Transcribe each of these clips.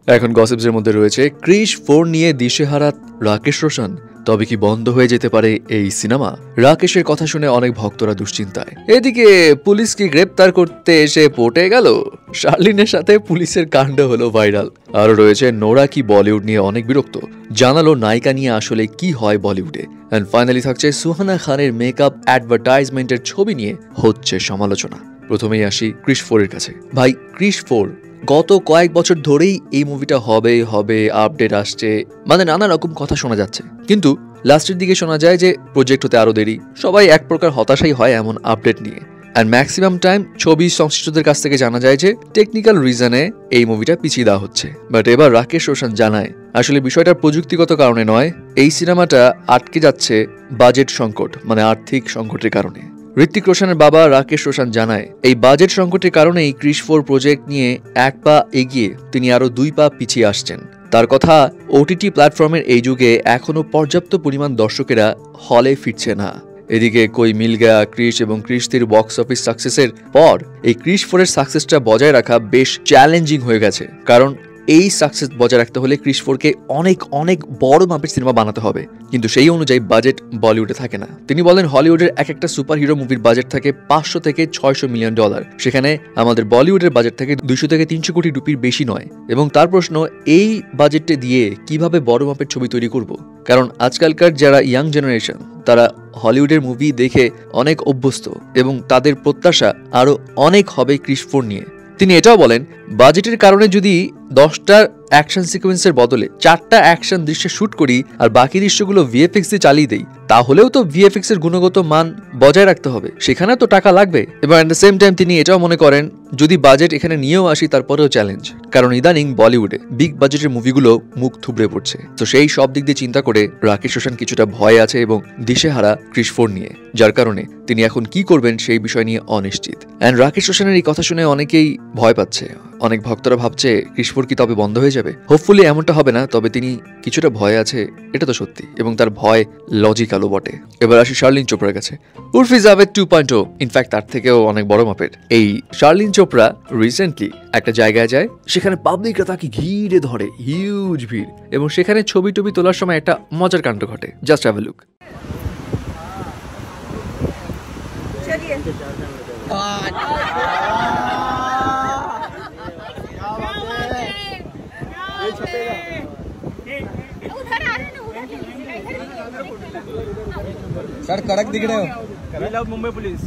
এখন গসিপসের মধ্যে রয়েছে ক্রিশ 4 নিয়ে দিশেহারা রাকেশ রোশন। তবে কি বন্ধ হয়ে যেতে পারে এই সিনেমা? রাকেশের কথা শুনে অনেক ভক্তরা দুশ্চিন্তায়। এদিকে পুলিশ কি গ্রেপ্তার করতে এসে পটে গেল? শার্লিনের সাথে পুলিশের কাণ্ড হলো ভাইরাল। আরো রয়েছে নোরা কি বলিউড নিয়ে অনেক বিরক্ত, জানালো নায়িকা নিয়ে আসলে কি হয় বলিউডে। এন্ড ফাইনালি থাকছে সুহানা খানের মেকআপ অ্যাডভার্টাইজমেন্টের ছবি নিয়ে হচ্ছে সমালোচনা। প্রথমেই আসি ক্রিশ 4 এর কাছে। ভাই, ক্রিশ 4 গত কয়েক বছর ধরেই এই মুভিটা হবে আপডেট আসছে, মানে নানা রকম কথা শোনা যাচ্ছে, কিন্তু লাস্টের দিকে শোনা যায় যে প্রজেক্ট হতে আরো দেরি। সবাই এক প্রকার হতাশাই হয় এমন আপডেট নিয়ে। অ্যান্ড ম্যাক্সিমাম টাইম ছবি সংশ্লিষ্টদের কাছ থেকে জানা যায় যে টেকনিক্যাল রিজনে এই মুভিটা পিছিয়ে দেওয়া হচ্ছে। বাট এবার রাকেশ রোশন জানায় আসলে বিষয়টা প্রযুক্তিগত কারণে নয়, এই সিনেমাটা আটকে যাচ্ছে বাজেট সংকট, মানে আর্থিক সংকটের কারণে। ঋত্বিক রোশনের বাবা রাকেশ রোশন জানায় এই বাজেট সংকটের কারণেই ক্রিশ 4 প্রজেক্ট নিয়ে এক পা এগিয়ে তিনি আরো 2 পা পিছিয়ে আসছেন। তার কথা, ওটিটি প্ল্যাটফর্মের এই যুগে এখনো পর্যাপ্ত পরিমাণ দর্শকেরা হলে ফিরছে না। এদিকে কই মিল গয়া ক্রিশ এবং ক্রিশ 3 বক্স অফিস সাকসেসের পর এই ক্রিশ 4 এর সাকসেসটা বজায় রাখা বেশ চ্যালেঞ্জিং হয়ে গেছে। কারণ এই সাকসেস বজায় রাখতে হলে ক্রিশ 4 কে অনেক বড় মাপের সিনেমা বানাতে হবে, কিন্তু সেই অনুযায়ী বাজেট বলিউডে থাকে না। তিনি বলেন হলিউডের এক একটা সুপার হিরো মুভির বাজেট থাকে 500 থেকে 600 মিলিয়ন ডলার, সেখানে আমাদের বলিউডের বাজেট থাকে 200 থেকে 300 কোটি রুপির বেশি নয়। এবং তার প্রশ্ন, এই বাজেটে দিয়ে কিভাবে বড় মাপের ছবি তৈরি করব? কারণ আজকালকার যারা ইয়াং জেনারেশন তারা হলিউডের মুভি দেখে অনেক অভ্যস্ত এবং তাদের প্রত্যাশা আরো অনেক হবে ক্রিশ 4 নিয়ে। তিনি এটাও বলেন বাজেটের কারণে যদি 10টা অ্যাকশন সিকোয়েন্সের বদলে 4টা অ্যাকশন দৃশ্যে শুট করি আর বাকি দৃশ্যগুলো ভিএফএক্স দিয়ে চালিয়ে দেই, তাহলেও তো ভিএফএক্স এর গুণগত মান বজায় রাখতে হবে, সেখানে তো টাকা লাগবে। এবার এট দ্য সেম টাইম তিনি এটাও মনে করেন যদি বাজেট এখানে নিয়েও আসি তারপরেও চ্যালেঞ্জ, কারণ ইদানিং বলিউডে বিগ বাজেটের মুভিগুলো মুখ থুবড়ে পড়ছে। তো সেই সব দিক দিয়ে চিন্তা করে রাকেশ রোশন কিছুটা ভয় আছে এবং দিশেহারা ক্রিশ 4 নিয়ে, যার কারণে তিনি এখন কি করবেন সেই বিষয় নিয়ে অনিশ্চিত। এন্ড রাকেশ রোশনের এই কথা শুনে অনেকেই ভয় পাচ্ছে, অনেক ভক্তরা ভাবছে ক্রিশ 4 কি তবে বন্ধ হয়ে যাবে? হোপফুলি এমনটা হবে না, তবে তিনি কিছুটা ভয় আছে, এটা তো সত্যি, এবং তার ভয় লজিক্যালও বটে। এবার আসি শার্লিন চোপড়ার কাছে। উর্ফি জাভেদ 2.0, ইনফ্যাক্ট তার থেকেও অনেক বড় মাপের। এই শার্লিন চোপড়া রিসেন্টলি একটা জায়গায় যায়, সেখানে পাবলিকরা তাকে ঘিরে ধরে, হিউজ ভিড়, এবং সেখানে ছবি টবি তোলার সময় একটা মজার কাণ্ড ঘটে। Just have a look. Sir कड़क दिख रहे हो। मुंबई पुलिस।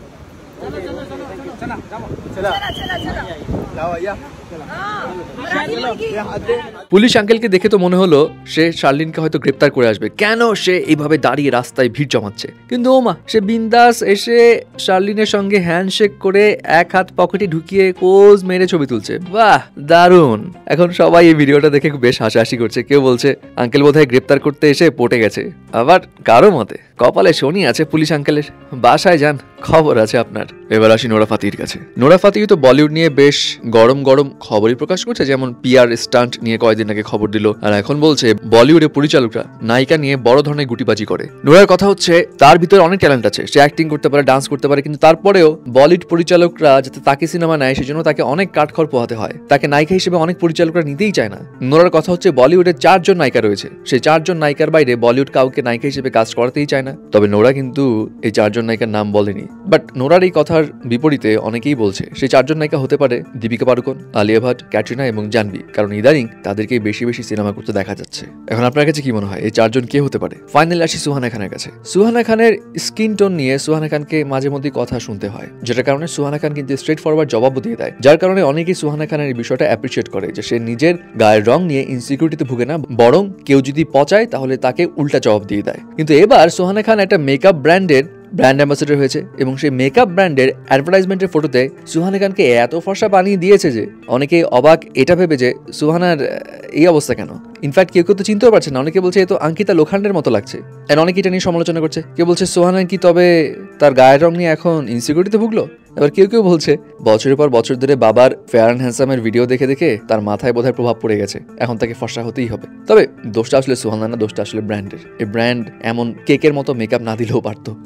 পুলিশ আঙ্কেলকে দেখে তো মনে হলো সে শার্লিনকে হয়তো গ্রেপ্তার করে আসবে, কেন সে এইভাবে দাঁড়িয়ে রাস্তায় ভিড় জমাচ্ছে। কিন্তু ওমা, সে বিন্দাস এসে শার্লিনের সঙ্গে হ্যান্ডশেক করে এক হাত পকেটে ঢুকিয়ে পোজ মেরে ছবি তুলছে। বাহ, দারুণ। এখন সবাই এই ভিডিওটা দেখে বেশ হাসাহাসি করছে। কেউ বলছে আঙ্কেল বোধহয় গ্রেপ্তার করতে এসে পটে গেছে, আবার কারো মতে কপালে শনি আছে পুলিশ আঙ্কেলের। বাসায় যান, খবর আছে আপনার। এবার আসি নোরা ফাতিহির কাছে। নোরা ফাতিহি তো বলিউড নিয়ে বেশ গরম খবরই প্রকাশ করছে, যেমন পিআর স্টান্ট নিয়ে কয়েকদিন আগে খবর দিল, আর এখন বলছে বলিউডে পরিচালকরা নায়িকা নিয়ে বড় ধরনের গুটিবাজি করে। নোরার কথা হচ্ছে তার ভিতরে অনেক ট্যালেন্ট আছে, সে অ্যাক্টিং করতে পারে, ডান্স করতে পারে, কিন্তু তারপরেও বলিউড পরিচালকরা যাতে তাকে সিনেমা নেয় সেজন্য তাকে অনেক কাঠখড় পোহাতে হয়, তাকে নায়িকা হিসেবে অনেক পরিচালকরা নিতেই চায় না। নোরার কথা হচ্ছে বলিউডে 4 জন নায়িকা রয়েছে, সেই 4 জন নায়িকার বাইরে বলিউড কাউকে নায়িকা হিসেবে কাজ করাতেই চায় না। তবে নোরা কিন্তু এই 4 জন নায়িকার নাম বলেনি। বাট নোরার এই কথার বিপরীতে অনেকেই বলছে সেই 4 জন নায়িকা হতে পারে দীপিকা পাড়ুকোন, আলিয়া ভাট, ক্যাটরিনা এবং জাহ্নবী, কারণ ইদানিং তাদেরকেই বেশি সিনেমা করতে দেখা যাচ্ছে। এখন আপনার কাছে কি মনে হয় এই 4 জন কে হতে পারে? ফাইনালি আসি সুহানা খানের কাছে। সুহানা খানের স্কিন টোন নিয়ে সুহানা খানকে মাঝে মধ্যে কথা শুনতে হয়, যেটার কারণে সুহানা খান কিন্তু স্ট্রেট ফরওয়ার্ড জবাবও দিয়ে দেয়, যার কারণে অনেকেই সুহানা খানের এই বিষয়টা অ্যাপ্রিসিয়েট করে যে সে নিজের গায়ের রং নিয়ে ইনসিকিউরিটিতে ভুগে না, বরং কেউ যদি পচায় তাহলে তাকে উল্টা জবাব দিয়ে দেয়। কিন্তু এবার সুহানা খান একটা মেকআপ ব্র্যান্ড অ্যাম্বাসেডর হয়েছে এবং সেই মেকআপ ব্র্যান্ডের অ্যাডভার্টাইজমেন্টের ফটোতে সুহানা খানকে এত ফর্সা বানিয়ে দিয়েছে যে অনেকে অবাক এটা ভেবে যে সুহানার এই অবস্থা কেন। ইনফ্যাক্ট কেউ তো চিনতেও পারছে না, অনেকে বলছে এ তো অঙ্কিতা লোখান্ডের মতো লাগছে, এন্ড অনেকে এটা নিয়ে সমালোচনা করছে। কেউ বলছে সুহানা কি তবে তার গায়ের রং নিয়ে এখন ইনসিকিউরিটিতে ভুগলো? এবার কেউ বলছে বছরের পর বছর ধরে বাবার ফেয়ার অ্যান্ড হ্যান্ডসামের ভিডিও দেখে তার মাথায় বোধহয় প্রভাব পড়ে গেছে, এখন তাকে ফর্সা হতেই হবে। তবে দোষটা আসলে সুহানা না, দোষটা আসলে ব্র্যান্ডের। এই ব্র্যান্ড এমন কেকের মতো মেকআপ না দিলেও পারতো।